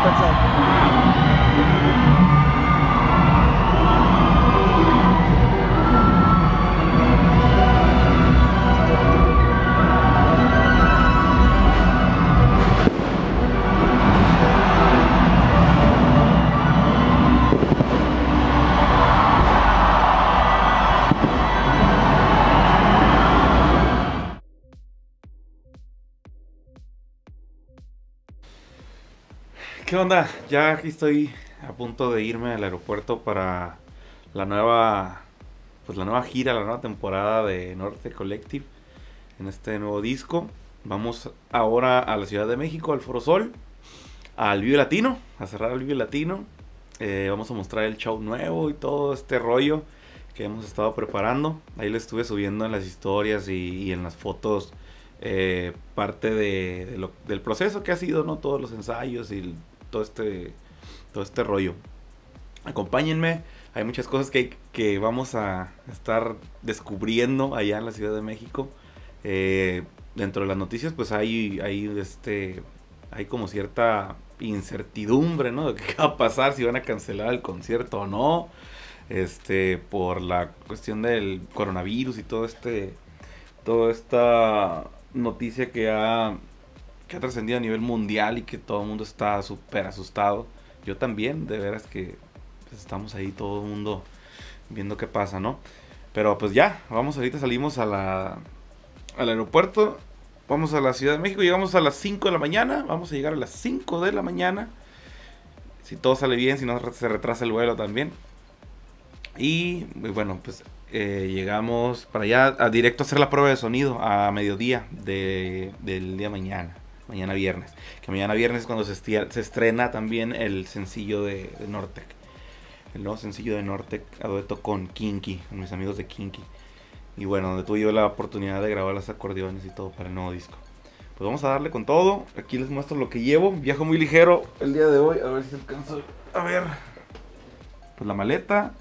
pensar. ¿Qué onda? Ya aquí estoy a punto de irme al aeropuerto para la nueva, pues la nueva gira, la nueva temporada de Norte Collective en este nuevo disco. Vamos ahora a la Ciudad de México, al Foro Sol, al Vive Latino, a cerrar el Vive Latino. Vamos a mostrar el show nuevo y todo este rollo que hemos estado preparando. Ahí le estuve subiendo en las historias y en las fotos parte del proceso que ha sido, ¿no? Todos los ensayos y todo todo este rollo. Acompáñenme, hay muchas cosas que vamos a estar descubriendo allá en la Ciudad de México. Dentro de las noticias pues hay como cierta incertidumbre, ¿no? De qué va a pasar, si van a cancelar el concierto o no. Por la cuestión del coronavirus y toda esta noticia que ha trascendido a nivel mundial y que todo el mundo está súper asustado. Yo también, de veras que pues, estamos ahí todo el mundo viendo qué pasa, ¿no? Pero pues ya, ahorita salimos al aeropuerto, vamos a la Ciudad de México, llegamos a las 5 de la mañana, vamos a llegar a las 5 de la mañana, si todo sale bien, si no se retrasa el vuelo también. Y bueno, pues llegamos para allá directo a hacer la prueba de sonido a mediodía del día mañana, mañana viernes. Que mañana viernes es cuando se estrena también el sencillo de Nortec. El nuevo sencillo de Nortec a dueto con Kinky, con mis amigos de Kinky. Y bueno, donde tuve yo la oportunidad de grabar los acordeones y todo para el nuevo disco. Pues vamos a darle con todo. Aquí les muestro lo que llevo. Viajo muy ligero el día de hoy. A ver si alcanzo a ver. Pues la maleta.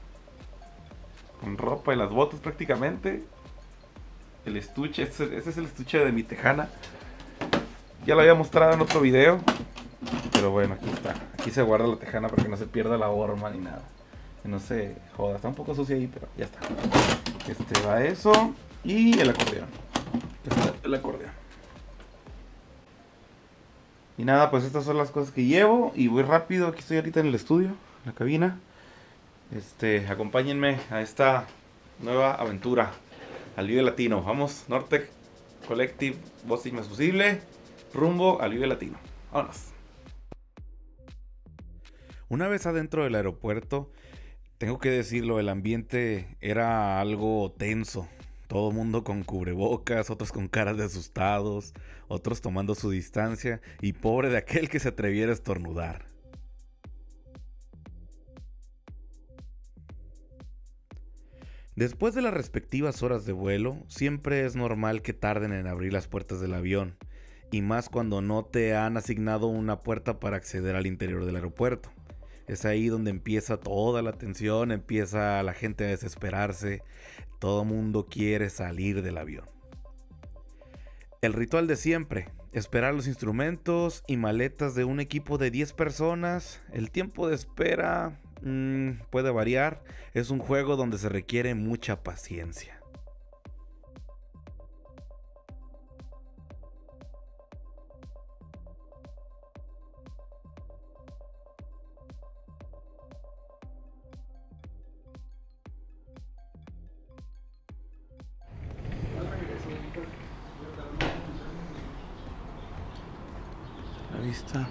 Con ropa y las botas prácticamente. El estuche. Este es el estuche de mi tejana. Ya lo había mostrado en otro video. Pero bueno, aquí está. Aquí se guarda la tejana para que no se pierda la horma ni nada. Que no se joda. Está un poco sucia ahí, pero ya está. Va eso. Y el acordeón. El acordeón. Y nada, pues estas son las cosas que llevo. Y voy rápido. Aquí estoy ahorita en el estudio, en la cabina. Acompáñenme a esta nueva aventura al Vive Latino. Vamos, Nortec Collective, voz inasusible, rumbo al Vive Latino. Vámonos. Una vez adentro del aeropuerto, tengo que decirlo, el ambiente era algo tenso. Todo el mundo con cubrebocas, otros con caras de asustados, otros tomando su distancia y pobre de aquel que se atreviera a estornudar. Después de las respectivas horas de vuelo, siempre es normal que tarden en abrir las puertas del avión, y más cuando no te han asignado una puerta para acceder al interior del aeropuerto. Es ahí donde empieza toda la tensión, empieza la gente a desesperarse, todo mundo quiere salir del avión. El ritual de siempre, esperar los instrumentos y maletas de un equipo de 10 personas, el tiempo de espera puede variar, es un juego donde se requiere mucha paciencia. Ahí está.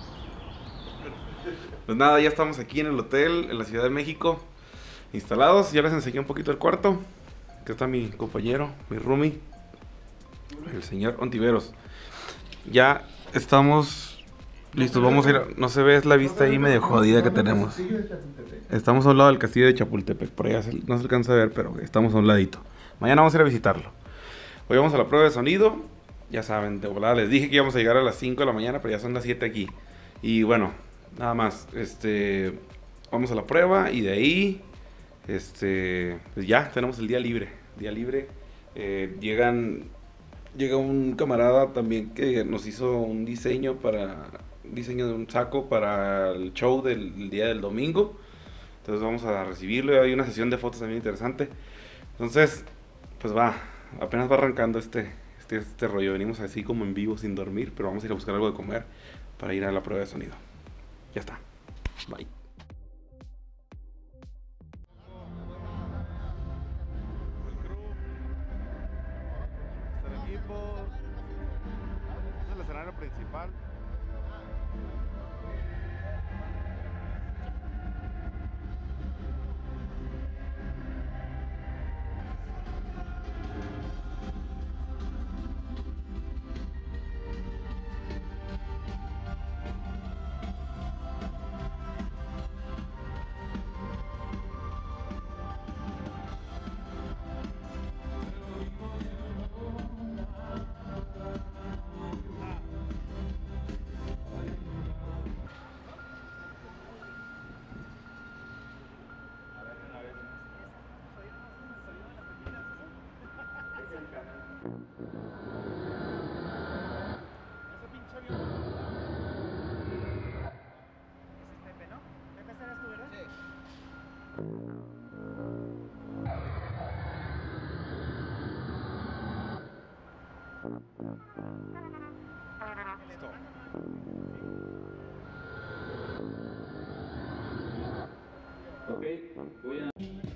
Pues nada, ya estamos aquí en el hotel, en la Ciudad de México, instalados. Ya les enseñé un poquito el cuarto. Aquí está mi compañero, mi roomie, el señor Ontiveros. Ya estamos listos, vamos a ir. No se ve, es la vista ahí medio jodida que tenemos. Estamos a un lado del castillo de Chapultepec. Por allá no se alcanza a ver, pero estamos a un ladito. Mañana vamos a ir a visitarlo. Hoy vamos a la prueba de sonido. Ya saben, de volada les dije que íbamos a llegar a las 5 de la mañana, pero ya son las 7 aquí. Y bueno, nada más. Vamos a la prueba y de ahí pues ya tenemos el día libre. Llegan Llega un camarada también que nos hizo un diseño de un saco para el show del día del domingo. Entonces vamos a recibirlo. Hay una sesión de fotos también interesante. Entonces, pues apenas va arrancando este rollo. Venimos así como en vivo sin dormir, pero vamos a ir a buscar algo de comer para ir a la prueba de sonido. Ya está. Bye. El equipo. Este es el escenario principal. Ok, voy a...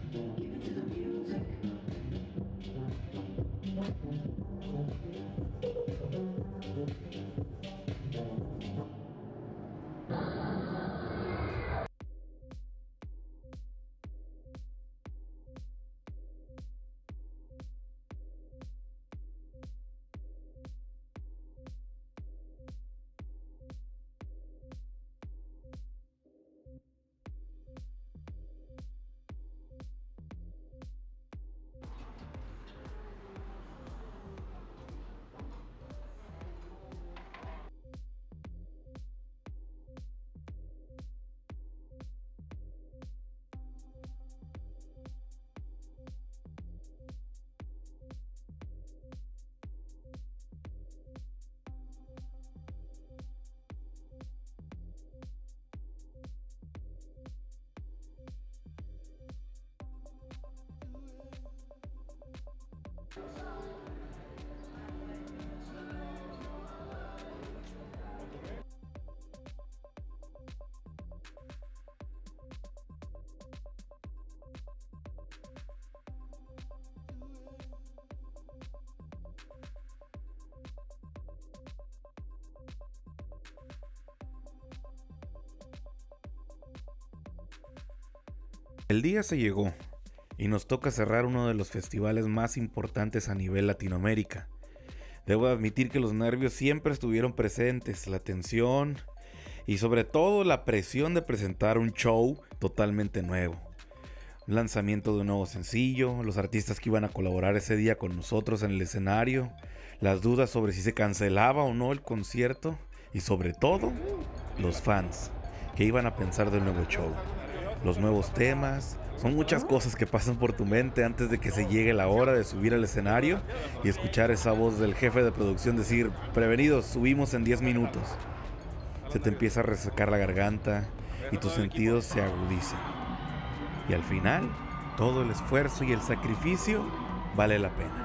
El día se llegó y nos toca cerrar uno de los festivales más importantes a nivel Latinoamérica. Debo admitir que los nervios siempre estuvieron presentes, la tensión y sobre todo la presión de presentar un show totalmente nuevo. Un lanzamiento de un nuevo sencillo, los artistas que iban a colaborar ese día con nosotros en el escenario, las dudas sobre si se cancelaba o no el concierto y sobre todo los fans que iban a pensar del nuevo show. Los nuevos temas, son muchas cosas que pasan por tu mente antes de que se llegue la hora de subir al escenario y escuchar esa voz del jefe de producción decir: prevenidos, subimos en 10 minutos. Se te empieza a resecar la garganta y tus sentidos se agudizan. Y al final, todo el esfuerzo y el sacrificio vale la pena.